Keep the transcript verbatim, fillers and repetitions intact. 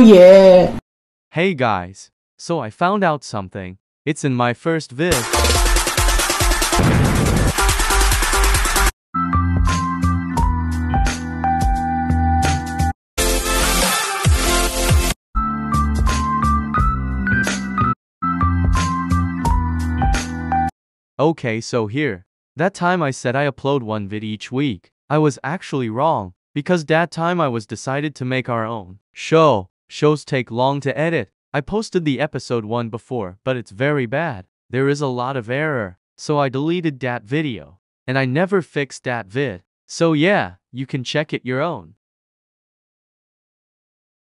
yeah. Hey guys, so I found out something. It's in my first vid. Okay, so here. That time I said I upload one vid each week. I was actually wrong, because that time I was decided to make our own show. Shows take long to edit. I posted the episode one before, but it's very bad. There is a lot of error, so I deleted that video. And I never fixed that vid. So yeah, you can check it your own.